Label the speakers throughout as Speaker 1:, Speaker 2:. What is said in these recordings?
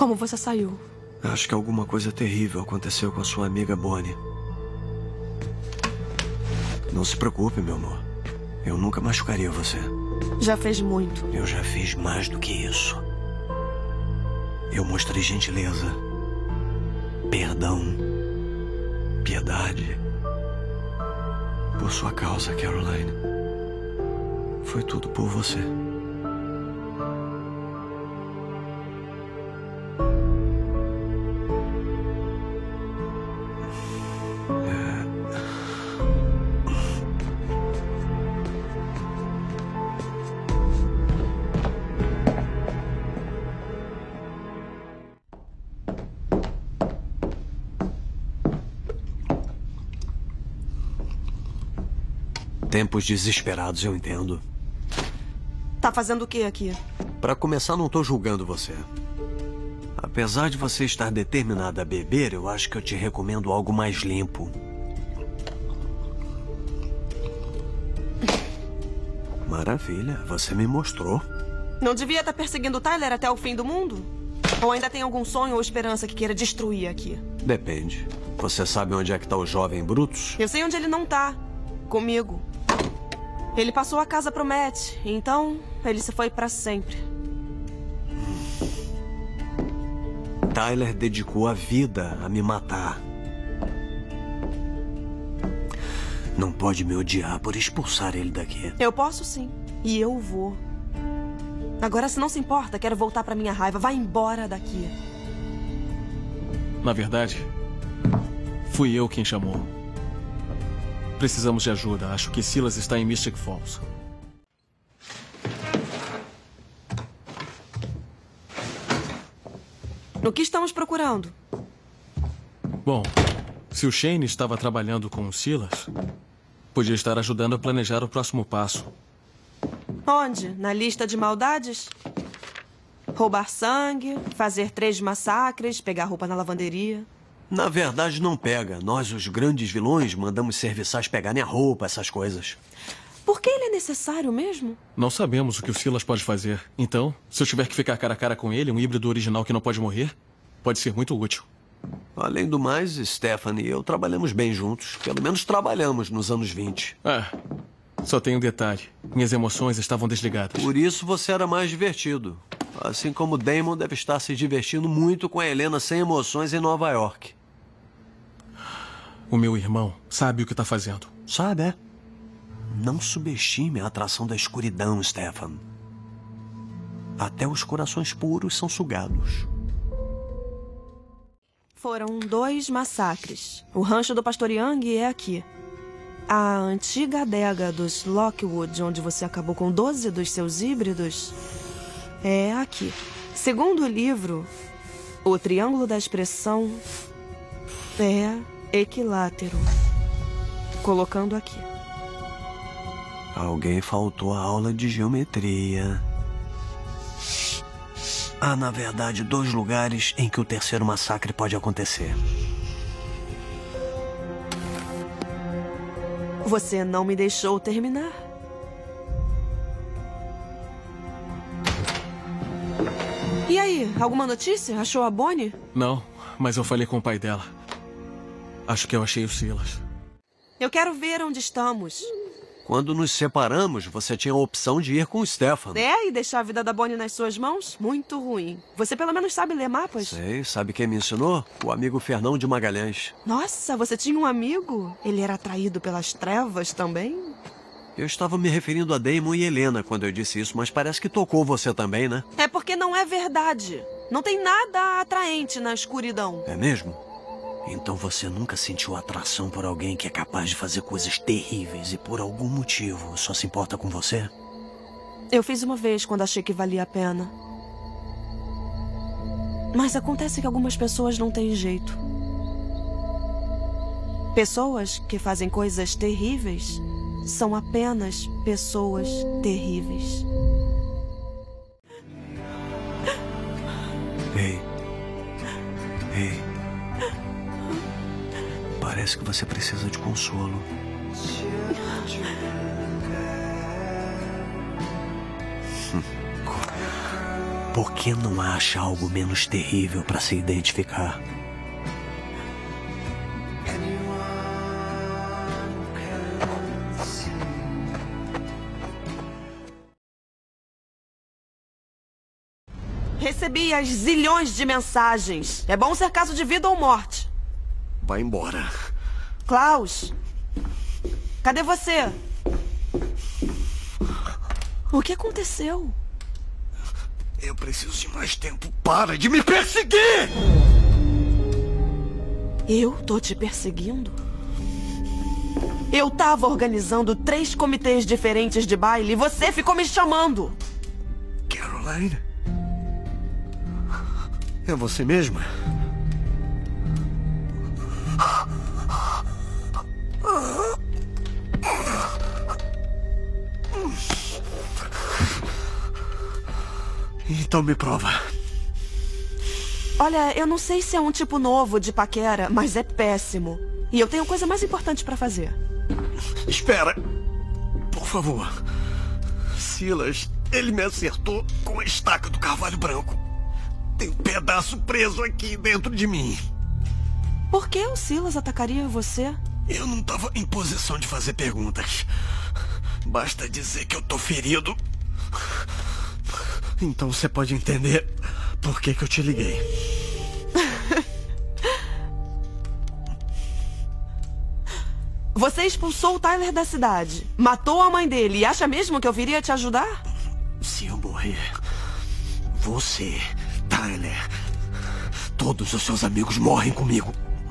Speaker 1: Como você saiu?
Speaker 2: Acho que alguma coisa terrível aconteceu com a sua amiga Bonnie. Não se preocupe, meu amor. Eu nunca machucaria você.
Speaker 1: Já fez muito.
Speaker 2: Eu já fiz mais do que isso. Eu mostrei gentileza, perdão, piedade. Por sua causa, Caroline. Foi tudo por você. Tempos desesperados, eu entendo.
Speaker 1: Tá fazendo o que aqui?
Speaker 2: Para começar, não tô julgando você. Apesar de você estar determinada a beber, eu acho que eu te recomendo algo mais limpo. Maravilha, você me mostrou.
Speaker 1: Não devia estar perseguindo o Tyler até o fim do mundo? Ou ainda tem algum sonho ou esperança que queira destruir aqui?
Speaker 2: Depende. Você sabe onde é que tá o jovem Brutus?
Speaker 1: Eu sei onde ele não tá. Comigo. Ele passou a casa pro Matt, então ele se foi pra sempre.
Speaker 2: Tyler dedicou a vida a me matar. Não pode me odiar por expulsar ele daqui.
Speaker 1: Eu posso sim. E eu vou. Agora, se não se importa, quero voltar pra minha raiva. Vai embora daqui.
Speaker 3: Na verdade, fui eu quem chamou. Precisamos de ajuda. Acho que Silas está em Mystic Falls.
Speaker 1: O que estamos procurando?
Speaker 3: Bom, se o Shane estava trabalhando com o Silas, podia estar ajudando a planejar o próximo passo.
Speaker 1: Onde? Na lista de maldades? Roubar sangue, fazer 3 massacres, pegar roupa na lavanderia.
Speaker 2: Na verdade, não pega. Nós, os grandes vilões, mandamos serviçais pegarem a roupa, essas coisas.
Speaker 1: Por que ele é necessário mesmo?
Speaker 3: Não sabemos o que o Silas pode fazer. Então, se eu tiver que ficar cara a cara com ele, um híbrido original que não pode morrer, pode ser muito útil.
Speaker 2: Além do mais, Stephanie e eu trabalhamos bem juntos. Pelo menos trabalhamos nos anos 20.
Speaker 3: Só tem um detalhe. Minhas emoções estavam desligadas.
Speaker 2: Por isso você era mais divertido. Assim como Damon deve estar se divertindo muito com a Helena sem emoções em Nova York.
Speaker 3: O meu irmão sabe o que está fazendo.
Speaker 2: Sabe, é? Não subestime a atração da escuridão, Stefan. Até os corações puros são sugados.
Speaker 1: Foram 2 massacres. O rancho do Pastor Young é aqui. A antiga adega dos Lockwood, onde você acabou com 12 dos seus híbridos, é aqui. Segundo o livro, o triângulo da expressão é equilátero. Colocando aqui.
Speaker 2: Alguém faltou a aula de geometria. Há, na verdade, 2 lugares em que o terceiro massacre pode acontecer.
Speaker 1: Você não me deixou terminar. E aí, alguma notícia? Achou a Bonnie?
Speaker 3: Não, mas eu falei com o pai dela. Acho que eu achei o Silas.
Speaker 1: Eu quero ver onde estamos.
Speaker 2: Quando nos separamos, você tinha a opção de ir com o Stefan.
Speaker 1: É, e deixar a vida da Bonnie nas suas mãos? Muito ruim. Você pelo menos sabe ler mapas?
Speaker 2: Sei, sabe quem me ensinou? O amigo Fernão de Magalhães.
Speaker 1: Nossa, você tinha um amigo? Ele era atraído pelas trevas também?
Speaker 2: Eu estava me referindo a Damon e Helena quando eu disse isso, mas parece que tocou você também, né?
Speaker 1: É porque não é verdade. Não tem nada atraente na escuridão.
Speaker 2: É mesmo? Então você nunca sentiu atração por alguém que é capaz de fazer coisas terríveis e por algum motivo só se importa com você?
Speaker 1: Eu fiz uma vez quando achei que valia a pena. Mas acontece que algumas pessoas não têm jeito. Pessoas que fazem coisas terríveis são apenas pessoas terríveis.
Speaker 2: Ei. Ei. Parece que você precisa de consolo. Por que não acha algo menos terrível para se identificar?
Speaker 1: Recebi as zilhões de mensagens. É bom ser caso de vida ou morte.
Speaker 2: Vai embora.
Speaker 1: Klaus, cadê você? O que aconteceu?
Speaker 2: Eu preciso de mais tempo. Para de me perseguir!
Speaker 1: Eu tô te perseguindo? Eu tava organizando 3 comitês diferentes de baile e você ficou me chamando.
Speaker 2: Caroline? É você mesma? Então me prova.
Speaker 1: Olha, eu não sei se é um tipo novo de paquera, mas é péssimo. E eu tenho coisa mais importante pra fazer.
Speaker 2: Espera. Por favor. Silas, ele me acertou com a estaca do carvalho branco. Tem um pedaço preso aqui dentro de mim.
Speaker 1: Por que o Silas atacaria você?
Speaker 2: Eu não estava em posição de fazer perguntas. Basta dizer que eu tô ferido. Então você pode entender por que eu te liguei.
Speaker 1: Você expulsou o Tyler da cidade, matou a mãe dele e acha mesmo que eu viria te ajudar?
Speaker 2: Se eu morrer, você, Tyler, todos os seus amigos morrem comigo.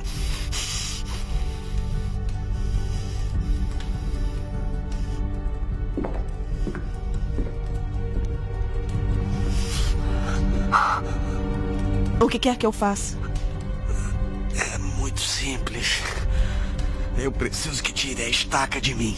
Speaker 1: O que quer que eu faça?
Speaker 2: É muito simples. Eu preciso que tire a estaca de mim.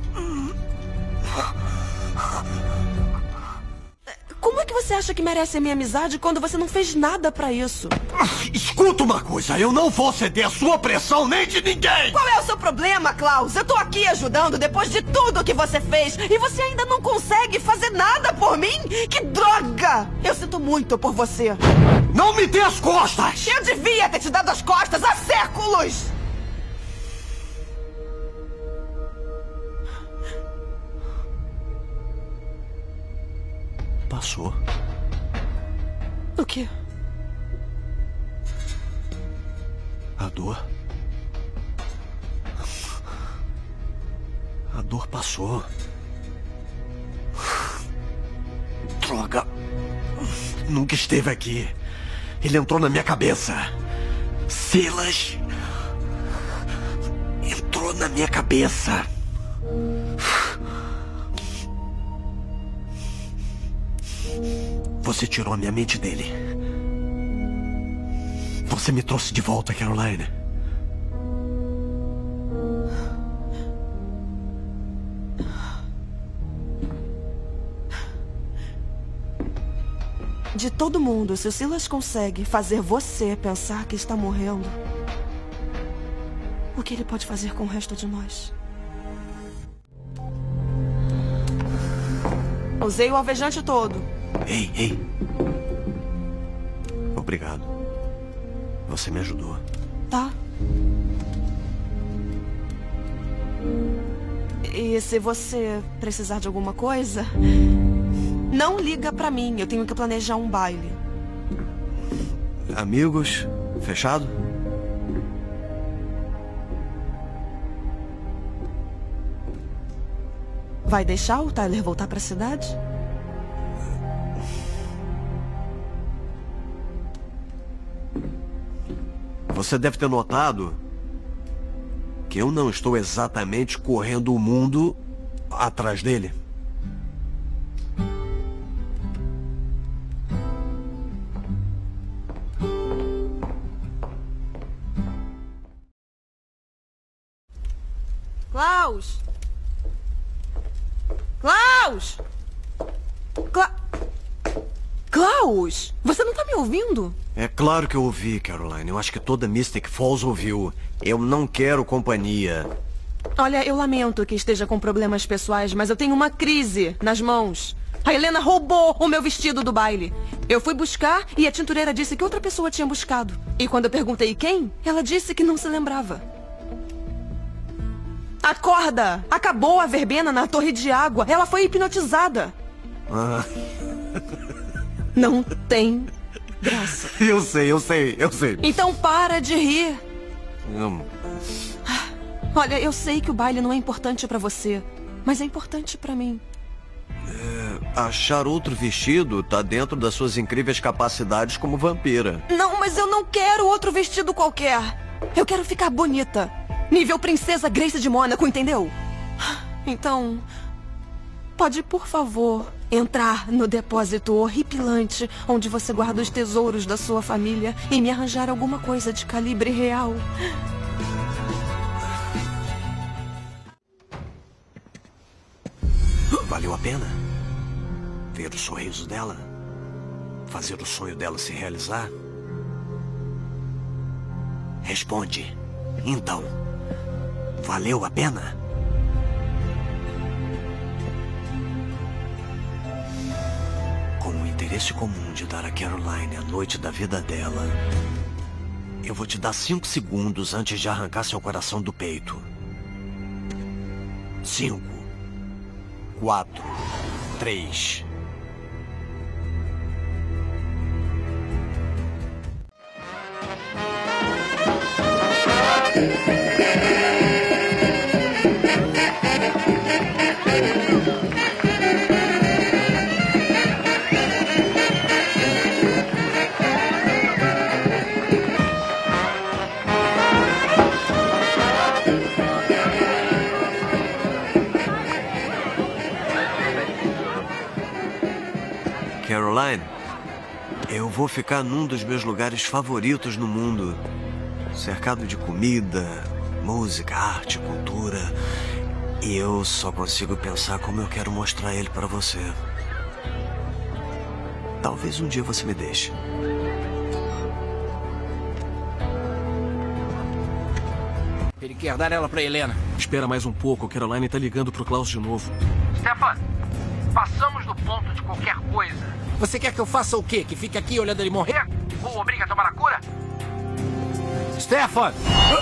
Speaker 1: Como é que você acha que merece a minha amizade quando você não fez nada pra isso?
Speaker 2: Escuta uma coisa, eu não vou ceder a sua pressão nem de ninguém!
Speaker 1: Qual é o seu problema, Klaus? Eu tô aqui ajudando depois de tudo que você fez e você ainda não consegue fazer nada por mim? Que droga! Eu sinto muito por você.
Speaker 2: Não me dê as costas!
Speaker 1: Eu devia ter te dado as costas há séculos!
Speaker 2: Passou.
Speaker 1: O quê?
Speaker 2: A dor. A dor passou. Droga. Nunca esteve aqui. Ele entrou na minha cabeça. Silas. Entrou na minha cabeça. Você tirou a minha mente dele. Você me trouxe de volta, Caroline.
Speaker 1: De todo mundo, se o Silas consegue fazer você pensar que está morrendo, o que ele pode fazer com o resto de nós? Usei o alvejante todo.
Speaker 2: Ei, ei. Obrigado. Você me ajudou.
Speaker 1: Tá. E se você precisar de alguma coisa, não liga pra mim. Eu tenho que planejar um baile.
Speaker 2: Amigos? Fechado?
Speaker 1: Vai deixar o Tyler voltar pra cidade?
Speaker 2: Você deve ter notado que eu não estou exatamente correndo o mundo atrás dele.
Speaker 1: Klaus! Klaus! Klaus! Você não tá me ouvindo?
Speaker 2: É claro que eu ouvi, Caroline. Eu acho que toda Mystic Falls ouviu. Eu não quero companhia.
Speaker 1: Olha, eu lamento que esteja com problemas pessoais, mas eu tenho uma crise nas mãos. A Helena roubou o meu vestido do baile. Eu fui buscar e a tintureira disse que outra pessoa tinha buscado. E quando eu perguntei quem, ela disse que não se lembrava. Acorda! Acabou a verbena na torre de água. Ela foi hipnotizada. Não tem graça.
Speaker 2: Eu sei.
Speaker 1: Então para de rir. Olha, eu sei que o baile não é importante pra você, mas é importante pra mim.
Speaker 2: Achar outro vestido tá dentro das suas incríveis capacidades como vampira.
Speaker 1: Não, mas eu não quero outro vestido qualquer. Eu quero ficar bonita. Nível Princesa Grace de Mônaco, entendeu? Então, pode, por favor, entrar no depósito horripilante onde você guarda os tesouros da sua família e me arranjar alguma coisa de calibre real.
Speaker 2: Valeu a pena? Ver o sorriso dela? Fazer o sonho dela se realizar? Responde. Então, valeu a pena? Com o interesse comum de dar a Caroline a noite da vida dela, eu vou te dar 5 segundos antes de arrancar seu coração do peito. 5, 4, 3... Caroline, eu vou ficar num dos meus lugares favoritos no mundo. Cercado de comida, música, arte, cultura. E eu só consigo pensar como eu quero mostrar ele pra você. Talvez um dia você me deixe.
Speaker 4: Ele quer dar ela pra Helena.
Speaker 3: Espera mais um pouco, Caroline tá ligando pro Klaus de novo.
Speaker 5: Stefan, passamos do ponto de qualquer coisa.
Speaker 4: Você quer que eu faça o quê? Que fique aqui olhando ele morrer?
Speaker 5: Ou obriga a tomar a cura?
Speaker 4: Stefan!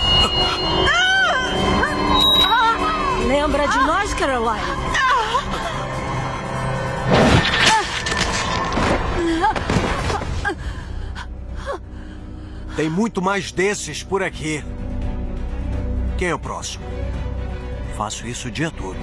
Speaker 6: Lembra de nós, Caroline?
Speaker 2: Tem muito mais desses por aqui. Quem é o próximo? Faço isso o dia todo.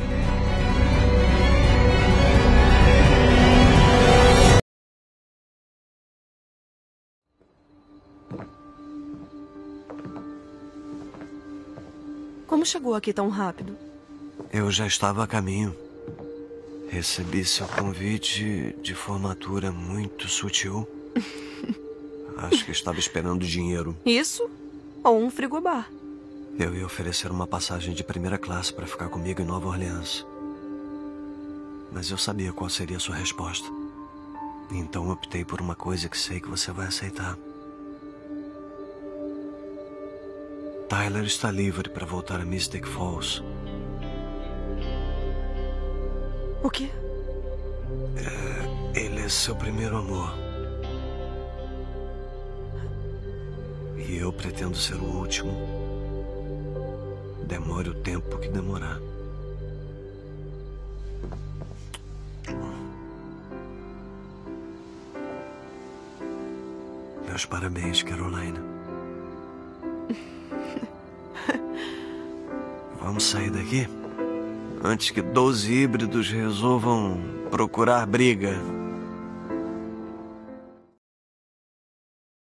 Speaker 1: Como chegou aqui tão rápido?
Speaker 2: Eu já estava a caminho. Recebi seu convite de formatura muito sutil. Acho que estava esperando dinheiro.
Speaker 1: Isso? Ou um frigobar?
Speaker 2: Eu ia oferecer uma passagem de primeira classe para ficar comigo em Nova Orleans. Mas eu sabia qual seria a sua resposta. Então optei por uma coisa que sei que você vai aceitar. Tyler está livre para voltar a Mystic Falls.
Speaker 1: O quê?
Speaker 2: Ele é seu primeiro amor. E eu pretendo ser o último. Demore o tempo que demorar. Meus parabéns, Caroline. Vamos sair daqui? Antes que 12 híbridos resolvam procurar briga.